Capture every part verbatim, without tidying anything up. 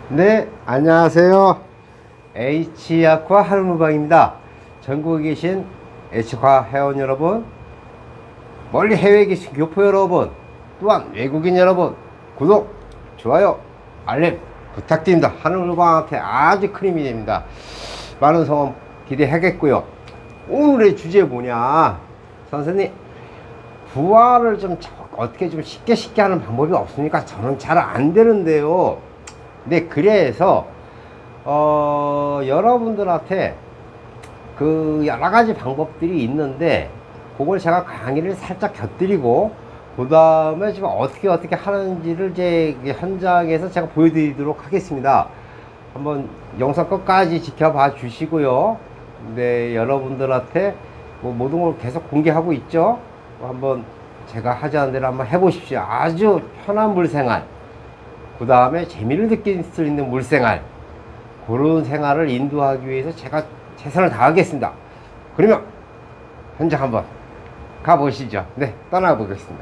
네, 안녕하세요. H아쿠아 하루무방입니다. 전국에 계신 H아쿠아 회원 여러분, 멀리 해외에 계신 교포 여러분, 또한 외국인 여러분, 구독, 좋아요, 알림 부탁드립니다. 하루무방한테 아주 큰 힘이 됩니다. 많은 성원 기대하겠고요. 오늘의 주제 뭐냐, 선생님, 부활을 좀 어떻게 좀 쉽게 쉽게 하는 방법이 없습니까? 저는 잘 안 되는데요. 네, 그래서 어, 여러분들한테 그 여러 가지 방법들이 있는데, 그걸 제가 강의를 살짝 곁들이고, 그 다음에 지금 어떻게 어떻게 하는지를 제 현장에서 제가 보여드리도록 하겠습니다. 한번 영상 끝까지 지켜봐 주시고요. 네, 여러분들한테 뭐 모든 걸 계속 공개하고 있죠. 한번 제가 하자는 대로 한번 해보십시오. 아주 편한 물생활, 그 다음에 재미를 느낄 수 있는 물생활, 그런 생활을 인도하기 위해서 제가 최선을 다하겠습니다. 그러면 현장 한번 가보시죠. 네, 떠나보겠습니다.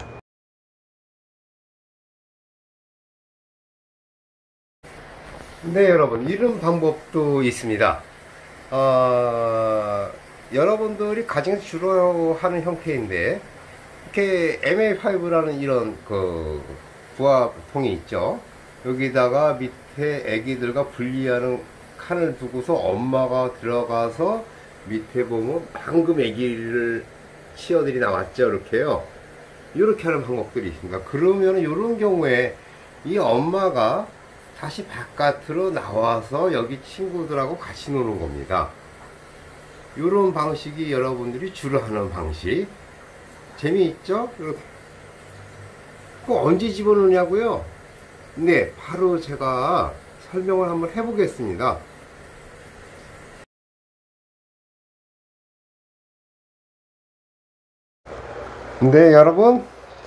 네, 여러분, 이런 방법도 있습니다. 어, 여러분들이 가정에서 주로 하는 형태인데, 이렇게 엠에이 파이브라는 이런 그 부화통이 있죠. 여기다가 밑에 애기들과 분리하는 칸을 두고서 엄마가 들어가서 밑에 보면 방금 애기를 치어들이 나왔죠. 이렇게요. 이렇게 하는 방법들이 있습니다. 그러면 이런 경우에 이 엄마가 다시 바깥으로 나와서 여기 친구들하고 같이 노는 겁니다. 이런 방식이 여러분들이 주로 하는 방식. 재미있죠? 이렇게. 그거 언제 집어넣냐고요? 네, 바로 제가 설명을 한번 해보겠습니다. 네, 여러분,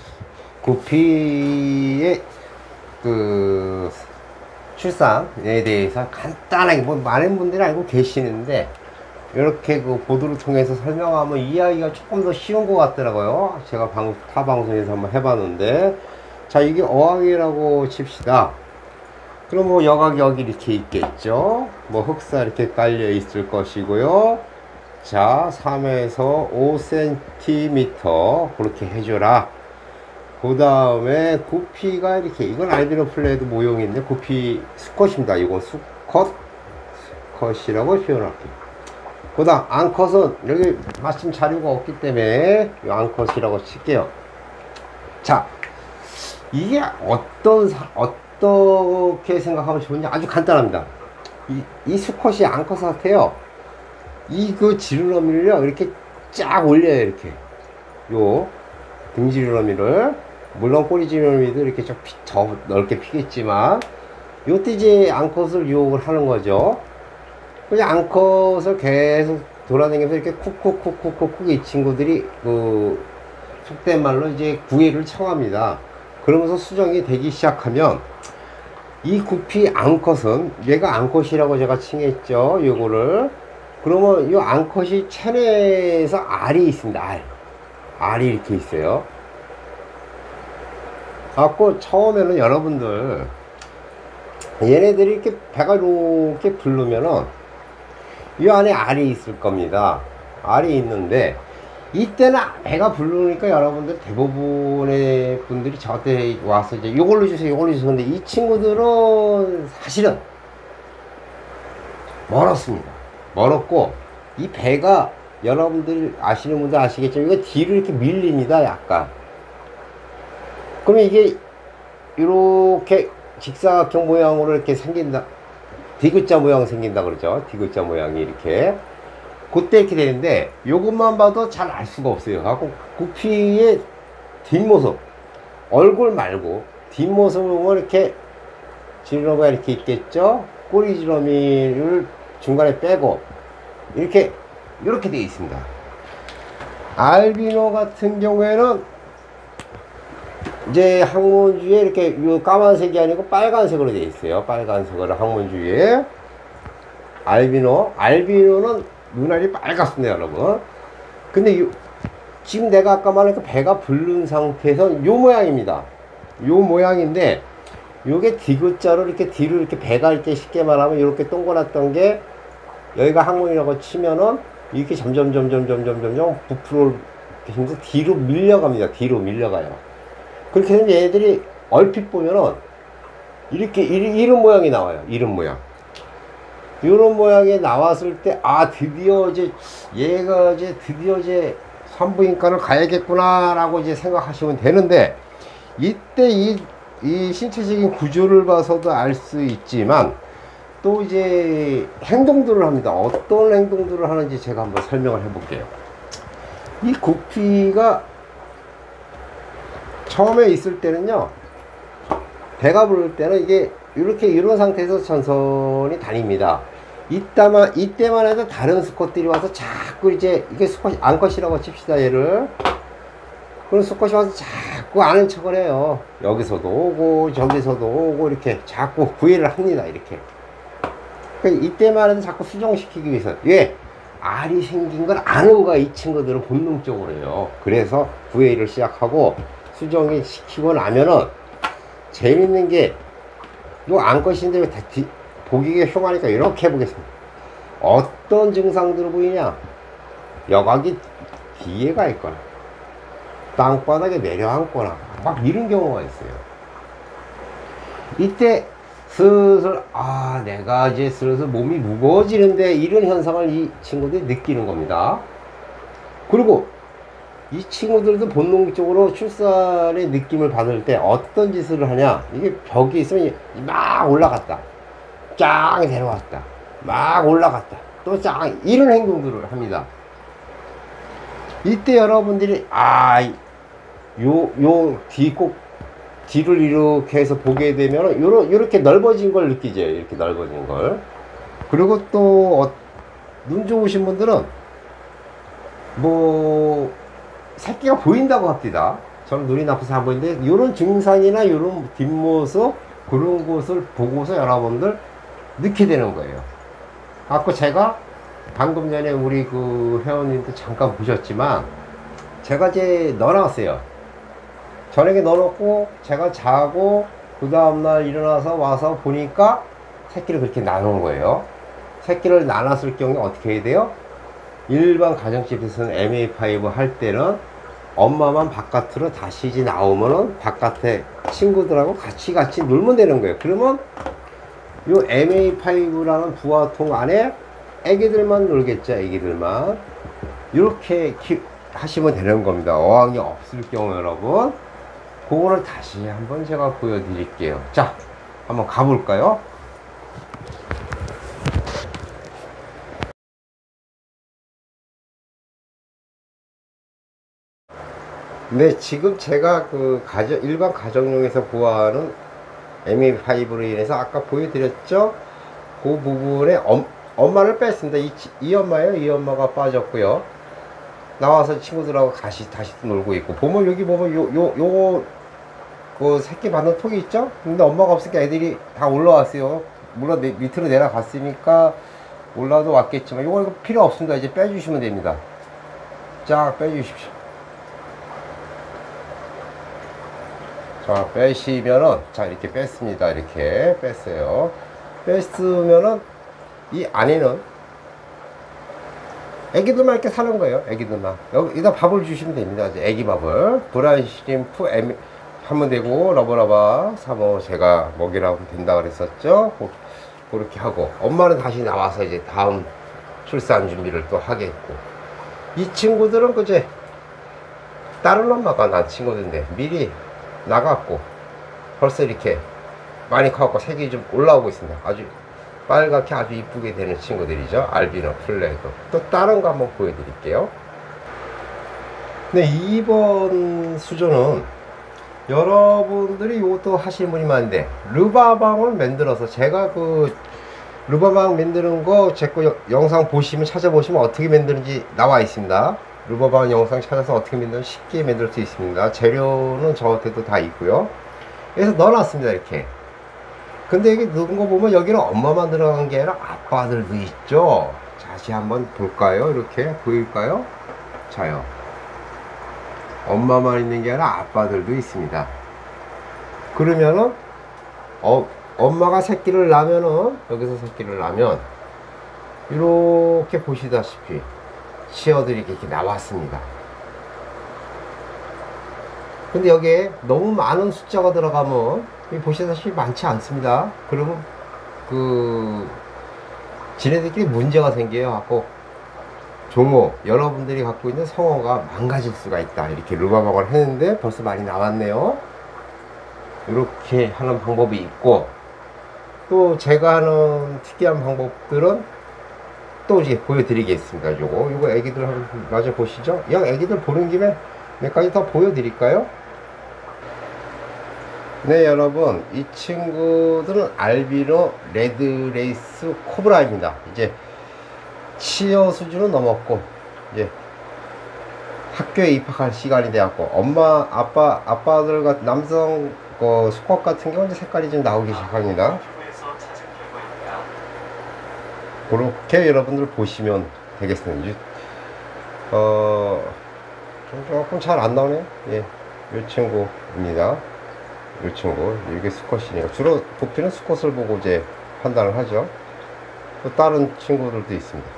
구피의 그 출산에 대해서 간단하게, 뭐 많은 분들이 알고 계시는데, 이렇게 그 보도를 통해서 설명하면 이해하기가 조금 더 쉬운 것 같더라고요. 제가 방, 타 방송에서 한번 해봤는데, 자, 이게 어항이라고 칩시다. 그럼 뭐 여각이 여기 이렇게 있겠죠. 뭐 흑사 이렇게 깔려 있을 것이고요. 자, 삼에서 오 센티미터 그렇게 해줘라. 그 다음에 구피가 이렇게, 이건 알비노 플레이드 모형인데 구피 수컷입니다. 이건 수컷, 수컷이라고 표현할게요. 그 다음 앙컷은 여기 마침 자료가 없기 때문에 이 앙컷이라고 칠게요. 자, 이게 어떤 사, 어떻게 생각하면 좋은지 아주 간단합니다. 이, 이 수컷이 앙컷 같아요. 이 그 지느러미를요 이렇게 쫙 올려요. 이렇게 요 등 지느러미를, 물론 꼬리 지느러미도 이렇게 좀 피, 더 넓게 피겠지만, 요때 이제 앙컷을 유혹을 하는 거죠. 그냥 앙컷을 계속 돌아다니면서 이렇게 쿡쿡쿡쿡쿡 이 친구들이 그 속된 말로 이제 구애를 청합니다. 그러면서 수정이 되기 시작하면 이 구피 앙컷은, 얘가 앙컷이라고 제가 칭했죠. 요거를. 그러면 이 앙컷이 체내에서 알이 있습니다. 알. 알이 이렇게 있어요. 갖고 처음에는 여러분들 얘네들이 이렇게 배가 이렇게 부르면은 이 안에 알이 있을 겁니다. 알이 있는데, 이때는 배가 부르니까 여러분들 대부분의 분들이 저한테 와서 이제 요걸로 주세요, 요걸로 주세요. 근데 이 친구들은 사실은 멀었습니다. 멀었고, 이 배가 여러분들 아시는 분들 아시겠지만 이거 뒤로 이렇게 밀립니다. 약간. 그러면 이게 이렇게 직사각형 모양으로 이렇게 생긴다. 디귿자 모양 생긴다 그러죠. 디귿자 모양이 이렇게. 그때 이렇게 되는데, 요것만 봐도 잘 알 수가 없어요. 하고 구피의 뒷모습, 얼굴 말고 뒷모습을 보면 이렇게 지느러미가 이렇게 있겠죠. 꼬리 지느러미를 중간에 빼고 이렇게 이렇게 되어 있습니다. 알비노 같은 경우에는 이제 항문주에 이렇게 요 까만색이 아니고 빨간색으로 되어 있어요. 빨간색으로 항문주에. 알비노, 알비노는 눈알이 빨갛습니다, 여러분. 근데 요, 지금 내가 아까 말한 그 배가 부른 상태에서 요 모양입니다. 요 모양인데, 요게 디귿자로 이렇게 뒤로 이렇게 배갈 때 쉽게 말하면 이렇게 동그랗던 게 여기가 항문이라고 치면은 이렇게 점점 점점 점점 점점 부풀어 힘서 뒤로 밀려갑니다. 뒤로 밀려가요. 그렇게 되면 얘들이 얼핏 보면은 이렇게 이런, 이런 모양이 나와요. 이런 모양. 이런 모양이 나왔을 때, 아, 드디어 이제 얘가 이제 드디어 이제 산부인과를 가야겠구나 라고 이제 생각하시면 되는데, 이때 이, 이 신체적인 구조를 봐서도 알 수 있지만 또 이제 행동들을 합니다. 어떤 행동들을 하는지 제가 한번 설명을 해 볼게요. 이 구피가 처음에 있을 때는요, 배가 부를 때는 이게 이렇게 이런 상태에서 전선이 다닙니다. 이따만, 이때만 해도 다른 수컷들이 와서 자꾸 이제, 이게 수컷, 암컷이라고 칩시다, 얘를. 그런 수컷이 와서 자꾸 아는 척을 해요. 여기서도 오고, 저기서도 오고, 이렇게 자꾸 구애를 합니다, 이렇게. 그러니까 이때만 해도 자꾸 수정시키기 위해서. 왜? 알이 생긴 걸 아는 거야, 이 친구들은 본능적으로요. 그래서 구애를 시작하고, 수정이 시키고 나면은, 재밌는 게, 요 암컷인데 왜 보기가 흉하니까 이렇게 해보겠습니다. 어떤 증상들을 보이냐? 여각이 뒤에 가 있거나, 땅바닥에 내려앉거나, 막 이런 경우가 있어요. 이때 슬슬, 아, 내가 이제 슬슬 몸이 무거워지는데, 이런 현상을 이 친구들이 느끼는 겁니다. 그리고 이 친구들도 본능적으로 출산의 느낌을 받을 때 어떤 짓을 하냐, 이게 벽이 있으면 막 올라갔다, 쫙 내려왔다, 막 올라갔다, 또 쫙, 이런 행동들을 합니다. 이때 여러분들이 아, 요, 요 뒤 꼭 뒤를 이렇게 해서 보게 되면 요러, 요렇게 넓어진 걸 느끼죠. 이렇게 넓어진 걸. 그리고 또 어, 눈 좋으신 분들은 뭐 새끼가 보인다고 합니다. 저는 눈이 나빠서 안 보이는데, 요런 증상이나 요런 뒷모습, 그런 것을 보고서 여러분들 넣게 되는 거예요. 아까 제가 방금 전에 우리 그 회원님도 잠깐 보셨지만, 제가 이제 넣어놨어요. 저녁에 넣어놓고 제가 자고 그 다음날 일어나서 와서 보니까 새끼를 그렇게 나눈 거예요. 새끼를 나눴을 경우에 어떻게 해야 돼요? 일반 가정집에서는 엠에이 파이브 할 때는 엄마만 바깥으로 다시 이제 나오면은 바깥에 친구들하고 같이 같이 놀면 되는 거예요. 그러면 요 엠에이 파이브라는 부화통 안에 애기들만 놀겠죠. 애기들만. 이렇게 키, 하시면 되는 겁니다. 어항이 없을 경우 여러분, 그거를 다시 한번 제가 보여드릴게요. 자, 한번 가볼까요? 네, 지금 제가 그 가정, 일반 가정용에서 구하는 엠에이 파이브로 인해서 아까 보여드렸죠? 그 부분에 엄, 엄마를 뺐습니다. 이, 이 엄마예요. 이 엄마가 빠졌고요. 나와서 친구들하고 다시, 다시 또 놀고 있고. 보면 여기 보면 요, 요, 요, 그 새끼 받는 톡이 있죠? 근데 엄마가 없으니까 애들이 다 올라왔어요. 물론 내, 밑으로 내려갔으니까 올라도 왔겠지만, 요거 이거 필요 없습니다. 이제 빼주시면 됩니다. 쫙 빼주십시오. 자, 빼시면은, 자, 이렇게 뺐습니다. 이렇게 뺐어요. 뺐으면은, 이 안에는 애기들만 이렇게 사는 거예요. 애기들만. 여기다 밥을 주시면 됩니다. 이제 애기 밥을. 브라운 시림프 M 하면 되고, 러버러버 사모 제가 먹이라고 된다 그랬었죠. 그렇게 하고, 엄마는 다시 나와서 이제 다음 출산 준비를 또 하겠고. 이 친구들은 그제 다른 엄마가 난 친구들인데 미리 나갔고 벌써 이렇게 많이 커갖고 색이 좀 올라오고 있습니다. 아주 빨갛게 아주 이쁘게 되는 친구들이죠. 알비노, 플래그. 또 다른 거 한번 보여드릴게요. 네, 이번 수조는 여러분들이 이것도 하시는 분이 많은데, 르바방을 만들어서, 제가 그 르바방 만드는 거 제 거 영상 보시면, 찾아보시면 어떻게 만드는지 나와 있습니다. 르바방 영상 찾아서 어떻게 만들면 쉽게 만들 수 있습니다. 재료는 저한테도 다 있고요. 그래서 넣어놨습니다. 이렇게. 근데 여기 넣은 거 보면 여기는 엄마만 들어간 게 아니라 아빠들도 있죠. 다시 한번 볼까요? 이렇게 보일까요? 자요. 엄마만 있는 게 아니라 아빠들도 있습니다. 그러면은 어, 엄마가 새끼를 낳으면은, 여기서 새끼를 낳으면 이렇게 보시다시피 치어들이 이렇게 나왔습니다. 근데 여기에 너무 많은 숫자가 들어가면 보시다시피 많지 않습니다. 그러면 그 지네들끼리 문제가 생겨요. 갖고 종호, 여러분들이 갖고 있는 성어가 망가질 수가 있다. 이렇게 루바방을 했는데 벌써 많이 나왔네요. 이렇게 하는 방법이 있고, 또 제가 하는 특이한 방법들은 또 이제 보여드리겠습니다. 요거 요거 애기들 한번 마저 보시죠. 이 애기들 보는 김에 몇 가지 더 보여드릴까요? 네, 여러분, 이 친구들은 알비노 레드레이스 코브라입니다. 이제 치어 수준은 넘었고 이제 학교에 입학할 시간이 되었고, 엄마 아빠 아빠들 같은 남성 그 수컷 같은 경우는 색깔이 좀 나오기 시작합니다. 그렇게 여러분들 보시면 되겠습니다. 어, 조금 잘 안 나오네요. 예, 이 친구입니다. 이 친구, 이게 수컷이니까 주로 도피는 수컷을 보고 이제 판단을 하죠. 또 다른 친구들도 있습니다.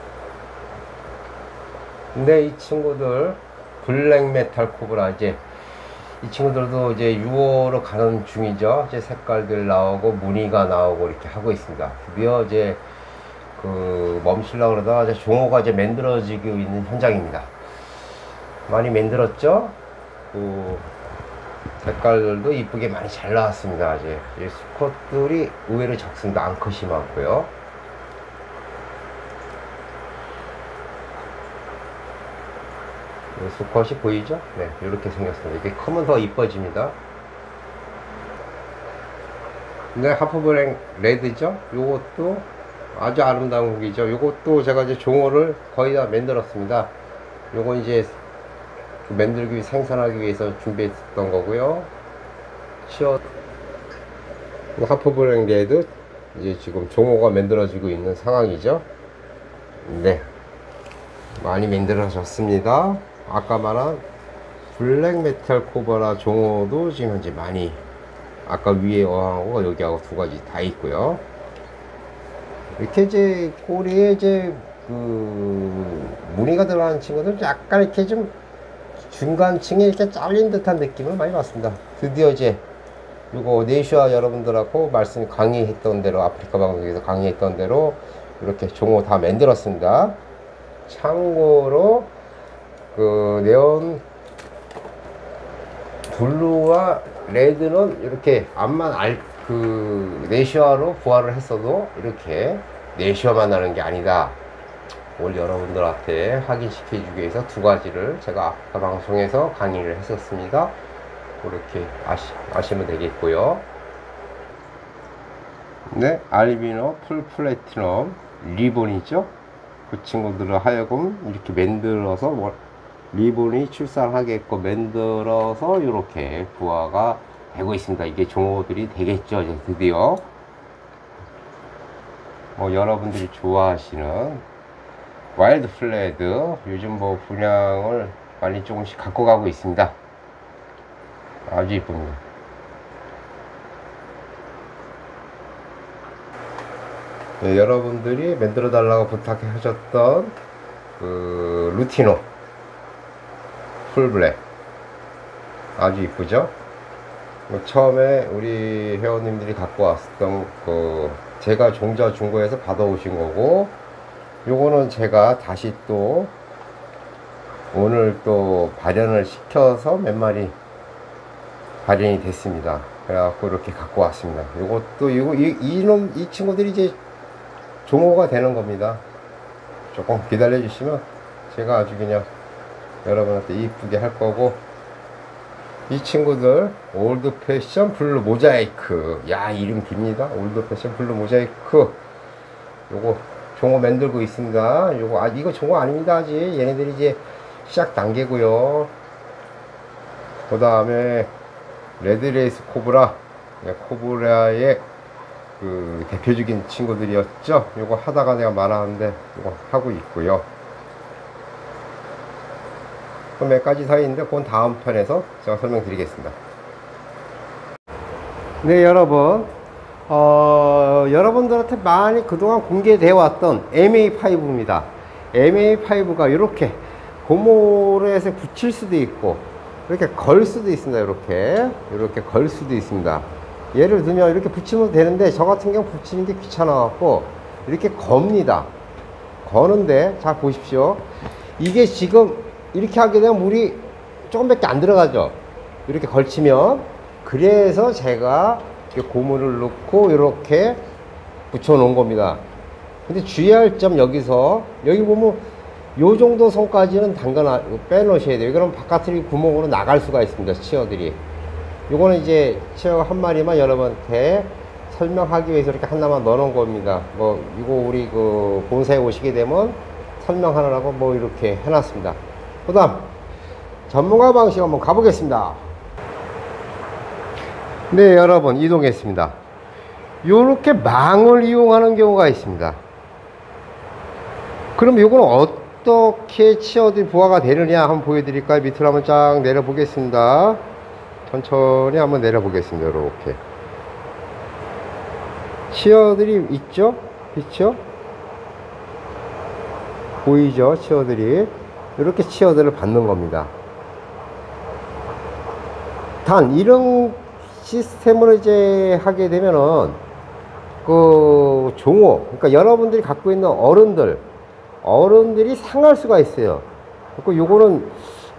근데 이 친구들 블랙 메탈 코브라, 이제 이 친구들도 이제 유월로 가는 중이죠. 이제 색깔들 나오고 무늬가 나오고 이렇게 하고 있습니다. 드디어 이제 그 멈추려고 그러다가 이제 종호가 이제 만들어지고 있는 현장입니다. 많이 만들었죠. 그 색깔들도 이쁘게 많이 잘 나왔습니다. 이제 이 수컷들이 의외로 적습니다. 암컷이 많고요. 수컷이 보이죠? 네, 이렇게 생겼습니다. 이게 크면 더 이뻐집니다. 네, 하프블랙 레드죠? 요것도 아주 아름다운 곡이죠. 요것도 제가 이제 종호를 거의 다 만들었습니다. 요건 이제 만들기 위해 생산하기 위해서 준비했던 거고요. 치어 하프블랙 레드, 이제 지금 종호가 만들어지고 있는 상황이죠. 네, 많이 만들어졌습니다. 아까 말한 블랙 메탈 코브라 종호도 지금 현재 많이, 아까 위에 어항하고 여기하고 두 가지 다 있고요. 이렇게 이제 꼬리에 이제 그 무늬가 들어가는 친구들 약간 이렇게 좀 중간층에 이렇게 잘린 듯한 느낌을 많이 받습니다. 드디어 이제 요거 네이슈아 여러분들하고 말씀 강의했던 대로, 아프리카 방송에서 강의했던 대로 이렇게 종호 다 만들었습니다. 참고로 그 네온 블루와 레드는 이렇게 앞만 알, 그 네이슈아로 부활을 했어도 이렇게 네이슈아만 나는 게 아니다. 오늘 여러분들한테 확인시켜주기 위해서 두 가지를 제가 아프리카 방송에서 강의를 했었습니다. 그렇게 아시, 아시면 되겠고요. 네, 알비노 풀 플래티넘 리본이죠. 그 친구들을 하여금 이렇게 만들어서 뭐 리본이 출산하게끔 만들어서 이렇게 부화가 되고 있습니다. 이게 종호들이 되겠죠. 이제 드디어 뭐 여러분들이 좋아하시는 와일드 플레드, 요즘 뭐 분양을 많이 조금씩 갖고 가고 있습니다. 아주 이쁩니다. 네, 여러분들이 만들어 달라고 부탁하셨던 그 루티노 풀블랙 아주 이쁘죠. 뭐 처음에 우리 회원님들이 갖고 왔었던 그 제가 종자 중고에서 받아오신 거고, 요거는 제가 다시 또 오늘 또 발현을 시켜서 몇 마리 발현이 됐습니다. 그래갖고 이렇게 갖고 왔습니다. 요것도 이거 이, 이놈 이 친구들이 이제 종호가 되는 겁니다. 조금 기다려 주시면 제가 아주 그냥 여러분한테 이쁘게 할 거고, 이 친구들 올드 패션 블루 모자이크, 야 이름 깁니다. 올드 패션 블루 모자이크, 요거 종호 만들고 있습니다. 요거 아 이거 종호 아닙니다. 아직 얘네들이 이제 시작 단계고요. 그 다음에 레드레이스 코브라, 코브라의 그 대표적인 친구들이었죠. 요거 하다가 내가 말하는데 이거 하고 있고요. 또 몇 가지 더 있는데 그건 다음 편에서 제가 설명드리겠습니다. 네, 여러분, 어, 여러분들한테 많이 그동안 공개되어 왔던 엠에이 파이브입니다. 엠에이 파이브가 이렇게 고무로 해서 붙일 수도 있고 이렇게 걸 수도 있습니다. 이렇게 이렇게 걸 수도 있습니다. 예를 들면 이렇게 붙이면 되는데 저 같은 경우 붙이는 게 귀찮아 갖고 이렇게 겁니다. 거는데 자 보십시오. 이게 지금 이렇게 하게 되면 물이 조금밖에 안 들어가죠. 이렇게 걸치면. 그래서 제가 이렇게 고무를 넣고 이렇게 붙여 놓은 겁니다. 근데 주의할 점 여기서 여기 보면 요 정도 선까지는 담가 빼 놓으셔야 돼요. 그럼 바깥으로 구멍으로 나갈 수가 있습니다. 치어들이. 요거는 이제 치어 한 마리만 여러분한테 설명하기 위해서 이렇게 하나만 넣어 놓은 겁니다. 뭐 이거 우리 그 본사에 오시게 되면 설명하느라고 뭐 이렇게 해놨습니다. 그 다음 전문가 방식 한번 가보겠습니다. 네, 여러분 이동했습니다. 요렇게 망을 이용하는 경우가 있습니다. 그럼 요거는 어떻게 치어들이 부하가 되느냐 한번 보여드릴까요? 밑으로 한번 쫙 내려 보겠습니다. 천천히 한번 내려 보겠습니다. 이렇게 치어들이 있죠? 있죠? 보이죠? 치어들이 이렇게 치어들을 받는 겁니다. 단 이런 시스템으로 이제 하게 되면은 그 종호, 그러니까 여러분들이 갖고 있는 어른들 어른들이 상할 수가 있어요. 그 요거는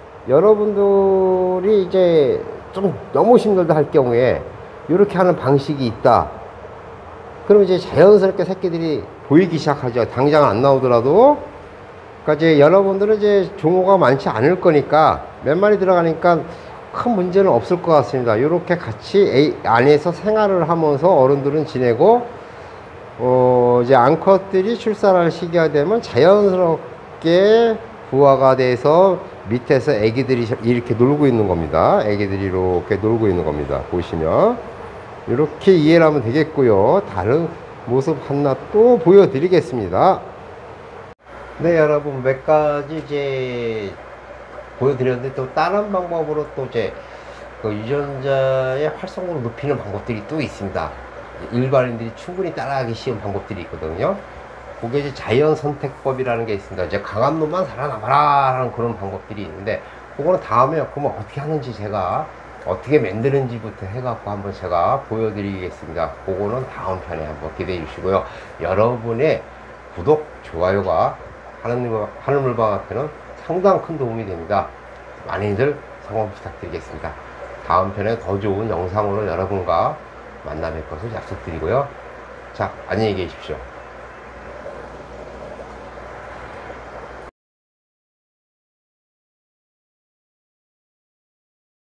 여러분들이 이제 좀 너무 힘들다 할 경우에 이렇게 하는 방식이 있다. 그럼 이제 자연스럽게 새끼들이 보이기 시작하죠. 당장 안 나오더라도. 그러니까 이제 여러분들은 이제 종호가 많지 않을 거니까 몇 마리 들어가니까 큰 문제는 없을 것 같습니다. 이렇게 같이 안에서 생활을 하면서 어른들은 지내고, 어, 이제 암컷들이 출산할 시기가 되면 자연스럽게 부화가 돼서 밑에서 애기들이 이렇게 놀고 있는 겁니다. 애기들이 이렇게 놀고 있는 겁니다. 보시면. 이렇게 이해를 하면 되겠고요. 다른 모습 하나 또 보여드리겠습니다. 네, 여러분 몇 가지 이제 보여드렸는데 또 다른 방법으로 또 이제 그 유전자의 활성도를 높이는 방법들이 또 있습니다. 일반인들이 충분히 따라하기 쉬운 방법들이 있거든요. 그게 이제 자연 선택법이라는 게 있습니다. 이제 강한 놈만 살아남아라 라는 그런 방법들이 있는데, 그거는 다음에 그러면 어떻게 하는지 제가 어떻게 만드는지부터 해갖고 한번 제가 보여드리겠습니다. 그거는 다음 편에 한번 기대해 주시고요. 여러분의 구독, 좋아요가 하늘물방한테는 상당히 큰 도움이 됩니다. 많이들 성원 부탁드리겠습니다. 다음 편에 더 좋은 영상으로 여러분과 만나 뵐 것을 약속드리고요. 자, 안녕히 계십시오.